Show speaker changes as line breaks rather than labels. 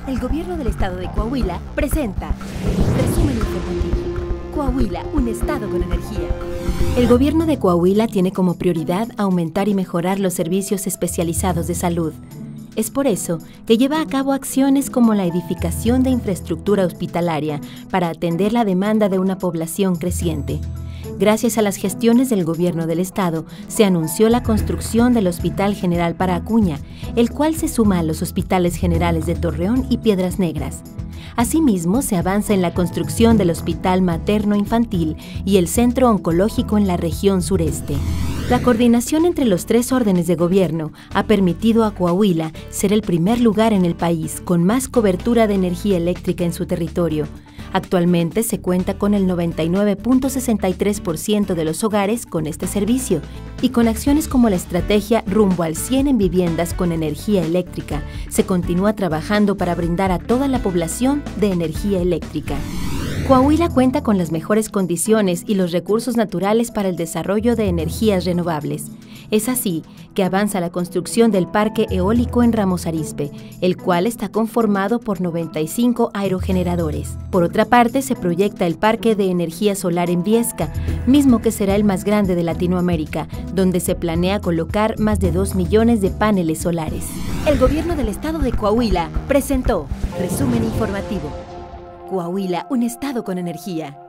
El gobierno del estado de Coahuila presenta Resumen informativo. Coahuila, un estado con energía. El gobierno de Coahuila tiene como prioridad aumentar y mejorar los servicios especializados de salud. Es por eso que lleva a cabo acciones como la edificación de infraestructura hospitalaria para atender la demanda de una población creciente. Gracias a las gestiones del gobierno del estado, se anunció la construcción del Hospital General para Acuña, el cual se suma a los hospitales generales de Torreón y Piedras Negras. Asimismo, se avanza en la construcción del Hospital Materno-Infantil y el Centro Oncológico en la región sureste. La coordinación entre los tres órdenes de gobierno ha permitido a Coahuila ser el primer lugar en el país con más cobertura de energía eléctrica en su territorio. Actualmente se cuenta con el 99.63% de los hogares con este servicio y con acciones como la estrategia Rumbo al 100 en viviendas con energía eléctrica, se continúa trabajando para brindar a toda la población de energía eléctrica. Coahuila cuenta con las mejores condiciones y los recursos naturales para el desarrollo de energías renovables. Es así que avanza la construcción del parque eólico en Ramos Arizpe, el cual está conformado por 95 aerogeneradores. Por otra parte, se proyecta el parque de energía solar en Viesca, mismo que será el más grande de Latinoamérica, donde se planea colocar más de 2 millones de paneles solares. El gobierno del estado de Coahuila presentó Resumen informativo. Coahuila, un estado con energía.